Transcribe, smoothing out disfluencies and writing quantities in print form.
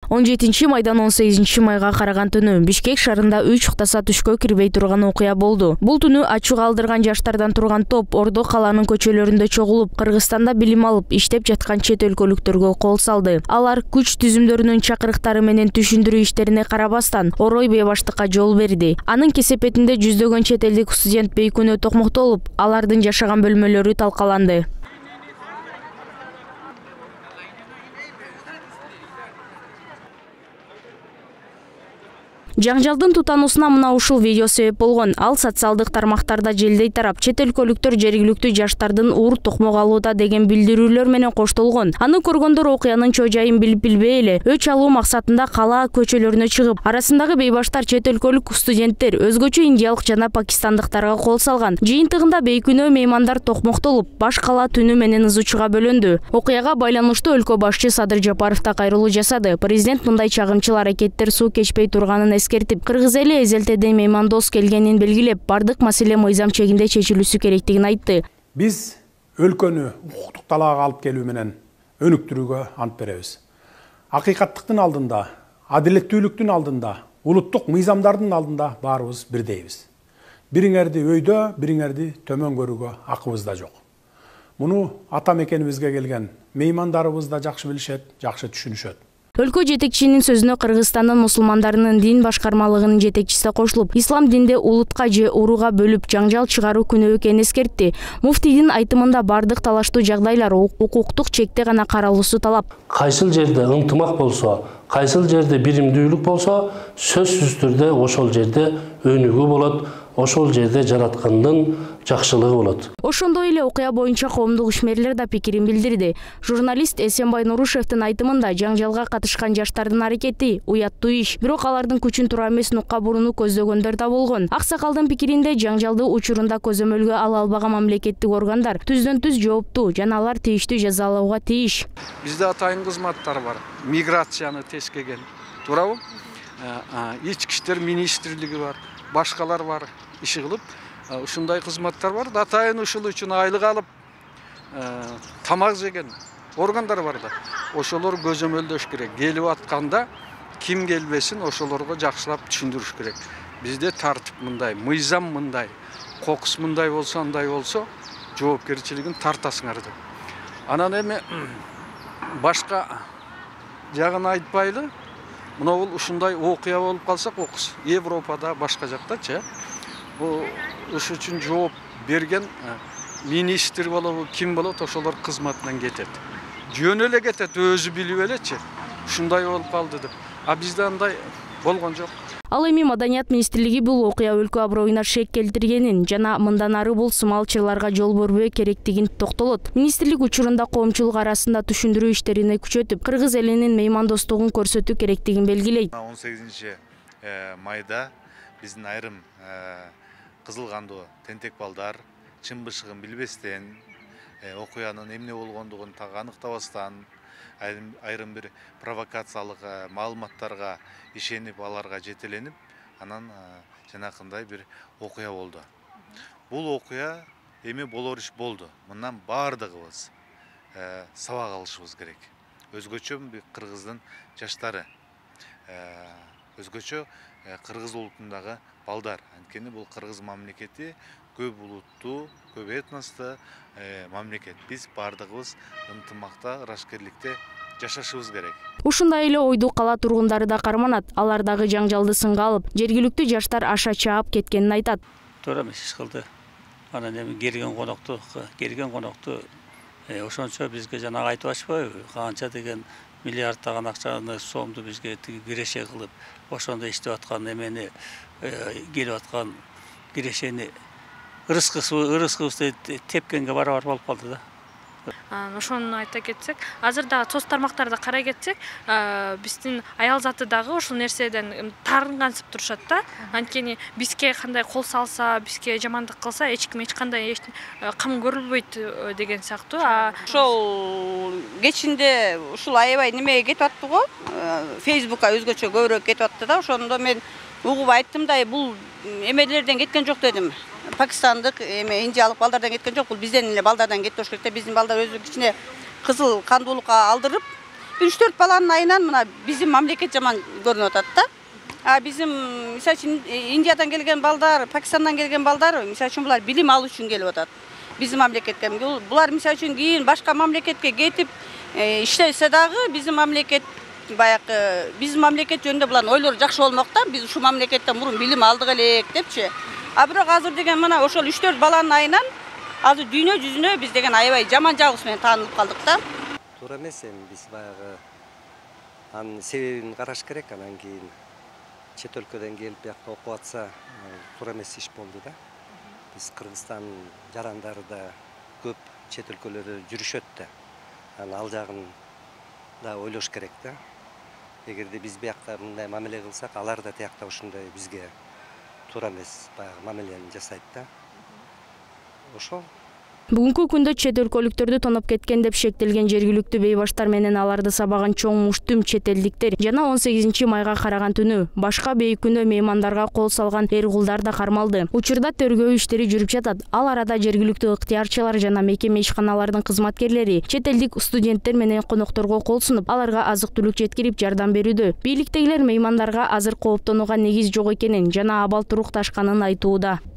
17 майдан 18 майга караган түнү Бишкек шаарында 3 уктаса түшкө кирбей турган окуя болду. Бул түнү ачуу калтырган жаштардан турган топ Ордо калаанын көчөлөрүндө чогулуп, Кыргызстанда билим алып, иштеп жаткан чет өлкөлүктөргө кол салды. Алар күч түзүмдөрүнүн чакырыктары менен түшүндүрүү иштерине карабастан орой бейбаштыкка жол берди. Анын кесепетинде жүздөгөн чет элдик студент бейкүнөө токмоктолуп, алардын жашаган бөлмөлөрү талкаланды. Жаңжалдын тутануусуна мына ушул видео себеп болгон. Ал социалдык тармактарда желдей тарап, чет өлкөлүктөр жергиликтүү жаштардын уур токмок алууда деген билдирүүлөр менен коштолгон. Аны көргөндөр окуянын чоо жайын билбей эле өч алуу максатында кала көчөлөрүнө чыгып, арасындагы бейбаштар чет өлкөлүк студенттер, өзгөчө индиялык жана пакистандыктарга кол салган. Жыйынтыгында бейкүнөө меймандар токмоктолуп, баш кала түнү менен ызы чууга бөлөндү. Окуяга байланыштуу өлкө башчы Садыр Жапаров да кайрылуу жасады. Президент мындай чагымчыл аракеттер суу кечпей турганын эскертип, Кыргыз эли эзелтеде меймандос келгенин белгилеп, бардык маселе мыйзам чегинде чечилүүсү керектигин айтты. Биз өлкөнү укуктук талаага алып келүү менен өнүктүрүүгө ант беребиз. Акыйкаттыктын алдында, адилеттүүлүктүн алдында, улуттук мыйзамдардын алдында баарыбыз бирдейбиз. Бириңерди өйдө, бириңерди төмөн көрүүгө акыбыз да жок. Муну ата мекенибизге келген меймандарыбыз да жакшы билишет, жакшы түшүнүшөт. Өлкө жетекчинин сөзүнө Кыргызстандын мусулмандарынын дин башкармалыгынын жетекчиси кошулуп, ислам динде улутка же урууга бөлүп жаңжал чыгаруу күнөө экенин эскертти. Муфтийдин айтымында бардык талаштуу жагдайлар укуктук чекте гана каралуусу талап. Кайсыл жерде ынтымак болсо, кайсыл жерде биримдүүлүк болсо, сөзсүз түрдө ошол жерде өнүгүү болот, ошол жерде жараткандын жакшылыгы болот. Ошондой эле окуя боюнча коомдук ишмерлер да пикирин билдирди. Журналист Эсенбай Нурушевдин айтымында жаңжалга катышкан жаштардын аракети уяттуу иш, бирок алардын күчүн тура эмес нукка бурууну көздөгөндөр да болгон. Аксакалдын пикиринде жаңжалды учурунда көзөмөлгө ала албаган мамлекеттик органдар түздөн түз жооптуу жана алар тийиштүү жазалауга тийиш. Бизде атайын кызматтар бар. Миграцияны тескеген, туурабы? Ички иштер министрлиги бар, башкалар бар, иши кылып, ушундай кызматтар бар. Атайын ушул үчүн айлык алып, тамак жеген органдар бар да. Ошолор көзөмөлдөш керек. Келип атканда ким келбесин, ошолорго жакшылап түшүндүрүш керек. Бизде тартип мындай, мыйзам мындай, кокус мындай болсо, андай болсо, жоопкерчилигин тартасыңар деп. Анан эми башка жагын айтпайлы. Мына бул ушундай окуя болуп калсак, окус Европада, башка жактачы, бул ушу үчүн жооп берген министр болобу, ким болот, ошолор кызматынан кетет. Жөн эле кетет, өзү билип элечи. Ушундай болуп калды деп. А бизде андай болгон жок. Ал эми Маданият министрлиги бул окуя өлкө аброюна шек келтиргенин жана мындан ары бул сымал чырларга жол бербөө керектигин токтолот. Министрлик учурунда коомчулук арасында түшүндүрүү иштерине күчөтүп, Кыргыз элинин меймандостугун көрсөтүү керектигин белгилейт. 18 майда биздин айрым кызыл кандуу тентек балдар чын бышыгын билбестен, окуянын эмне болгондугун так аныктабастан, айрым бир провокациялык маалыматтарга ишенип, аларга жетеленип, анан жанакындай бир окуя болду. Бул окуя эми болор иш болду. Мындан бардыгыбыз сабак алышыбыз керек. Өзгөчө кыргыздын жаштары, өзгөчө кыргыз улутундагы балдар. Анткени бул кыргыз мамлекети көп улуттуу, көп этностуу мамлекет. Биз бардыгыбыз ынтымакта, ырашкерликте жашашыбыз керек. Ушундай эле ойду кала тургундары да карманат. Алар дагы жаңжалды сынга алып, жергиликтүү жаштар аша чаап кеткенин айтат. Туура эмес иш кылды. Анан эми келген конокту ошончо бизге жанагы айтып атышпайбы? Канча деген миллиардтаган акчаны, сомду бизге киреше кылып, ошондо иштеп аткан эмени, келип аткан кирешени ырыскыбызды тепкенге барабар болуп калды да. Ошону айта кетсек, азыр дагы соц тармактарда карай кетсек, биздин аял заты дагы ушул нерседен таарынгансып турушат да. Анткени бизге кандай кол салса, бизге жамандык кылса, эч ким эч кандай кам көрүлбөйт деген сыяктуу. Ошол кечинде ушул аябай немеге кетип атты го. Фейсбукка өзгөчө көбүрөөк кетип атты да. Ошондо мен угуп айттым да, бул эмелерден кеткен жок дедим. Пакистандык, индиялык балдардан кеткен жок, бул бизден эле балдардан кетип керек да. Биздин балдар өзү кичине кызыл кандуулукка алдырып, бир 3-4 баланын айынан мына биздин мамлекет жаман көрүнүп атат да. Bizim misal için India'dan gelgen balдар, Pakistan'dan gelgen balдар, misal için bular bilim alış için gelip otat. Bizim memleketke. Bular misal için giyin başka memleketke getip işlese dağı bizim memleket bayakı bizim memleket yönünde bulan oyları jakşı olmakta. Biz şu memleketten burun bilim aldık elek depçi. Biroq hazır degen mana oşol 3-4 balanın ayынан azır dünya yüzüne biz degen aябай жаман жагыс менен таанылып калдык да. Туура эмес эми биз баягы анын себебин караш керек, анан кийин чет өлкөдөн келип биякта окуп атса туура эмес иш болду да. Биз Кыргызстан жарандары да көп чет өлкөлөрдө жүрүшөт да. Ал жагын да ойлош керек да. Эгерде биз биякта мындай мамиле кылсак, алар да тиякта ушундай бизге туура эмес баягы мамилени жасайт да. Ошол. Бүгүнкү күндө чет өлкөлүктөрдү тоноп кеткен деп шектелген жергиликтүү бейбаштар менен аларды сабаган чоң муштум чет элдиктер жана 18 майга караган түнү башка бейик күндө меймандарга кол салган эр-кулдар да кармалды. Учурда тергөө иштери жүрүп жатат. Ал арада жергиликтүү ыктыярчылар жана мекеме ишканалардын кызматкерлери чет элдик студенттер менен конокторго кол сунуп, аларга азык-түлүк жеткирип жардам берүүдө. Бийликтегилер меймандарга азыр кооптонууга негиз жок экенин жана абал турукташканын айтууда.